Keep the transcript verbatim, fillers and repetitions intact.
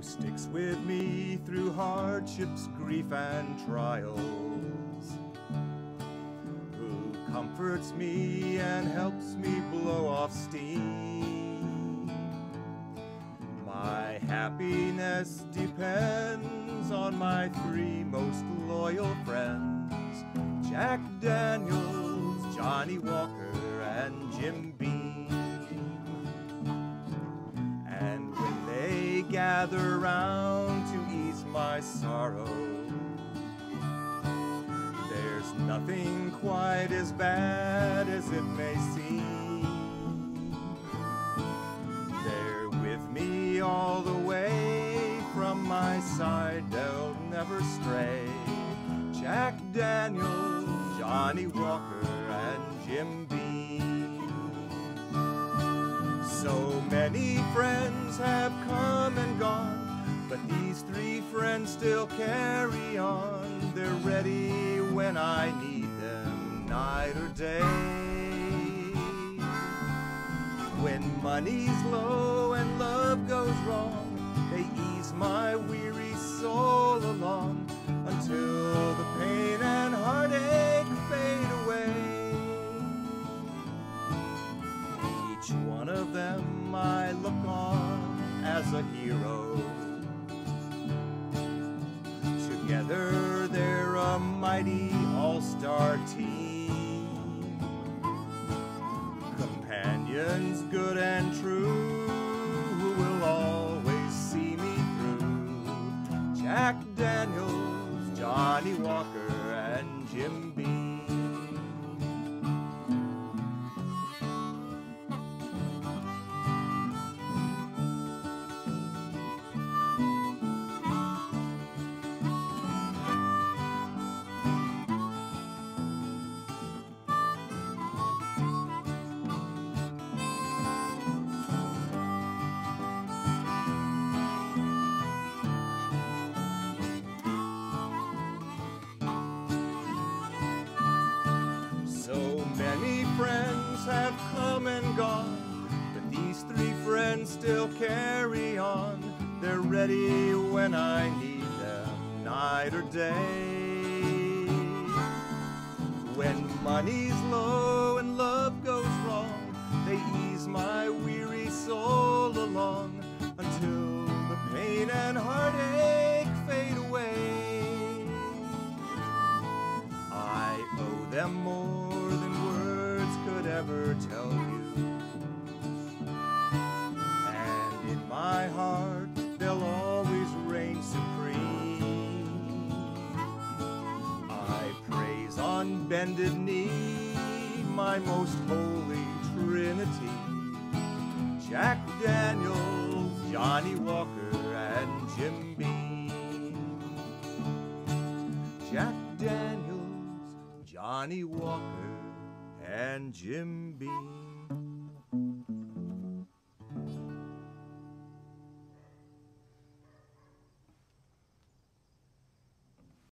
sticks with me through hardships, grief, and trials, who comforts me and helps me blow off steam. My happiness depends on my three most loyal friends, Jack Daniels, Johnny Walker, and Jim Beam. And when they gather round to ease my sorrow, there's nothing quite as bad as it may seem. They're with me all the way, from my side they'll never stray, Jack Daniels, Johnny Walker, and Jim Beam. So many friends have come and gone, but these three friends still carry on. They're ready when I need them, night or day. When money's low and love goes wrong, they ease my weary soul along, until the pain and heartache fade away. Each one of them I look on as a hero. Together they're a mighty all-star team, companions good and true, who will always see me through, Jack Daniels, Johnny Walker, and Jim Beam. Many friends have come and gone, but these three friends still carry on. They're ready when I need them, night or day. When money's low and love goes wrong, they ease my weary soul along, until the pain and heartache fade away. I owe them more than words could ever tell you, and in my heart they'll always reign supreme. I praise on bended knee my most holy Trinity, Jack Daniels, Johnny Walker, and Jim Beam. Jack Daniels, Johnny Walker, and Jim Beam.